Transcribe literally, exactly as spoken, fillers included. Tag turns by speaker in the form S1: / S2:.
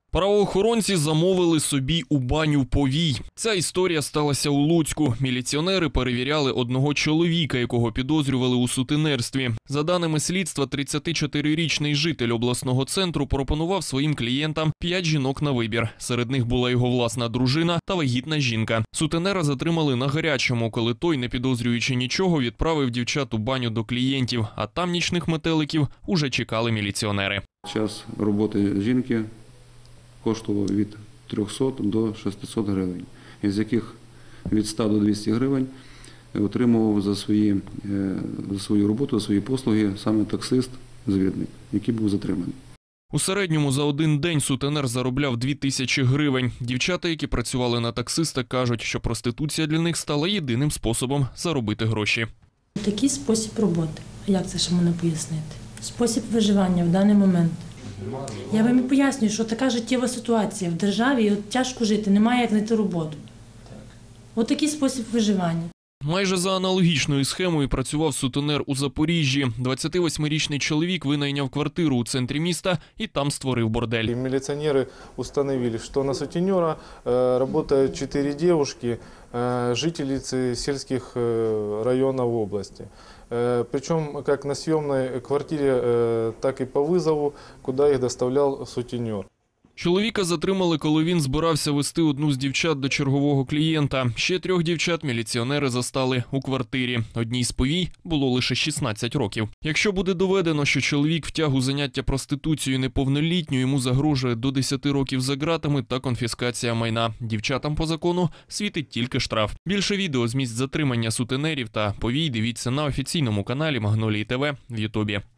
S1: Правоохоронці замовили собі у баню повій. Ця історія сталася у Луцьку. Міліціонери перевіряли одного чоловіка, якого підозрювали у сутенерстві. За даними слідства, тридцятичотирирічний житель обласного центру пропонував своїм клієнтам п'ять жінок на вибір. Серед них була його власна дружина та вагітна жінка. Сутенера затримали на гарячому, коли той, не підозрюючи нічого, відправив дівчат у баню до клієнтів, а там нічних метеликів уже чекали міліціонери.
S2: Час роботи жінки коштував від трьохсот до шестисот гривень, із яких від ста до двохсот гривень отримував за, свої, за свою роботу, за свої послуги саме таксист-звідник, який був затриманий.
S1: У середньому за один день сутенер заробляв дві тисячі гривень. Дівчата, які працювали на таксиста, кажуть, що проституція для них стала єдиним способом заробити гроші.
S3: Такий спосіб роботи. Як це ще можна пояснити? Спосіб виживання в даний момент. Я вам і пояснюю, що така життєва ситуація в державі, і от тяжко жити, немає як знайти роботу. От такий спосіб виживання.
S1: Майже за аналогічною схемою працював сутенер у Запоріжжі. двадцятивосьмирічний чоловік винайняв квартиру у центрі міста і там створив бордель.
S4: Міліціонери встановили, що на сутенера працюють чотири дівчинки, жительниці сільських районів області. Причем как на съемной квартире, так и по вызову, куда их доставлял сутенер.
S1: Чоловіка затримали, коли він збирався вести одну з дівчат до чергового клієнта. Ще трьох дівчат міліціонери застали у квартирі. Одній з повій було лише шістнадцять років. Якщо буде доведено, що чоловік втяг у заняття проституцією неповнолітню, йому загрожує до десяти років за ґратами та конфіскація майна. Дівчатам по закону світить тільки штраф. Більше відео з місць затримання сутенерів та повій дивіться на офіційному каналі Магнолії ТВ в Ютубі.